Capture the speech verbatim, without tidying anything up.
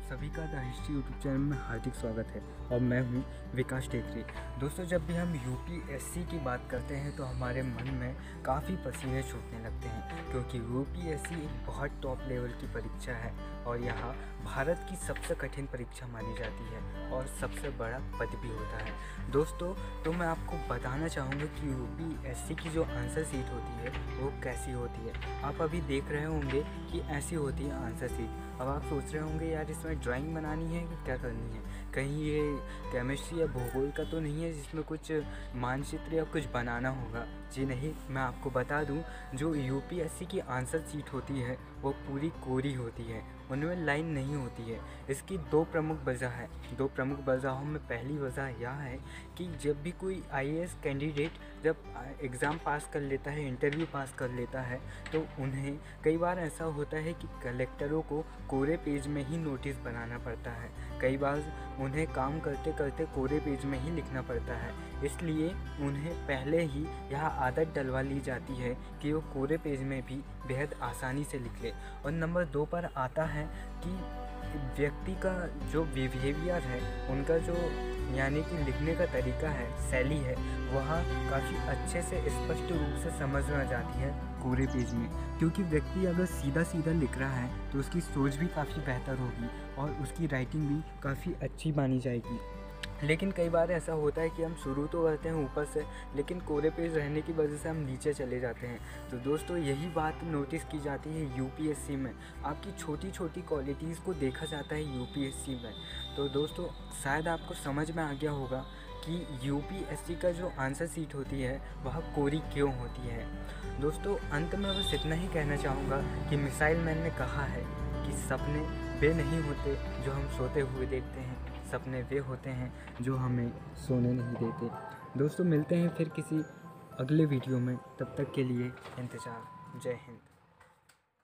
सभी का the history YouTube channel में हार्दिक स्वागत है और मैं हूं विकास टेकरी। दोस्तों, जब भी हम यूपीएससी की बात करते हैं तो हमारे मन में काफ़ी पसीने छूटने लगते हैं, क्योंकि यूपीएससी एक बहुत टॉप लेवल की परीक्षा है और यहाँ भारत की सबसे कठिन परीक्षा मानी जाती है और सबसे बड़ा पद भी होता है। दोस्तों, तो मैं आपको बताना चाहूँगा कि यूपीएससी की जो आंसर शीट होती है वो कैसी होती है। आप अभी देख रहे होंगे कि ऐसी होती है आंसर शीट। अब आप सोच रहे होंगे यार इसमें ड्राइंग बनानी है कि क्या करनी है, कहीं ये केमिस्ट्री या भूगोल का तो नहीं है जिसमें कुछ मानचित्र या कुछ बनाना होगा। जी नहीं, मैं आपको बता दूं, जो यूपीएससी की आंसर शीट होती है वो पूरी कोरी होती है, उनमें लाइन नहीं होती है। इसकी दो प्रमुख वजह है। दो प्रमुख वजहों में पहली वजह यह है कि जब भी कोई आईएएस कैंडिडेट जब एग्ज़ाम पास कर लेता है, इंटरव्यू पास कर लेता है, तो उन्हें कई बार ऐसा होता है कि कलेक्टरों को कोरे पेज में ही नोटिस बनाना पड़ता है। कई बार उन्हें काम करते करते कोरे पेज में ही लिखना पड़ता है, इसलिए उन्हें पहले ही यह आदत डलवा ली जाती है कि वो कोरे पेज में भी बेहद आसानी से लिख ले। और नंबर दो पर आता है कि व्यक्ति का जो बिहेवियर है, उनका जो यानी कि लिखने का तरीका है, शैली है, वह काफ़ी अच्छे से स्पष्ट रूप से समझ में आ जाती है कोरे पेज में। क्योंकि व्यक्ति अगर सीधा सीधा लिख रहा है तो उसकी सोच भी काफ़ी बेहतर होगी और उसकी राइटिंग भी काफ़ी अच्छी मानी जाएगी। लेकिन कई बार ऐसा होता है कि हम शुरू तो करते हैं ऊपर से, लेकिन कोरे पेज रहने की वजह से हम नीचे चले जाते हैं। तो दोस्तों, यही बात नोटिस की जाती है यूपीएससी में। आपकी छोटी छोटी क्वालिटीज़ को देखा जाता है यूपीएससी में। तो दोस्तों, शायद आपको समझ में आ गया होगा कि यूपीएससी का जो आंसर शीट होती है वह कोरी क्यों होती है। दोस्तों, अंत में बस इतना ही कहना चाहूँगा कि मिसाइल मैन ने कहा है कि सपने वे नहीं होते जो हम सोते हुए देखते हैं, सपने वे होते हैं जो हमें सोने नहीं देते। दोस्तों, मिलते हैं फिर किसी अगले वीडियो में, तब तक के लिए इंतज़ार। जय हिंद।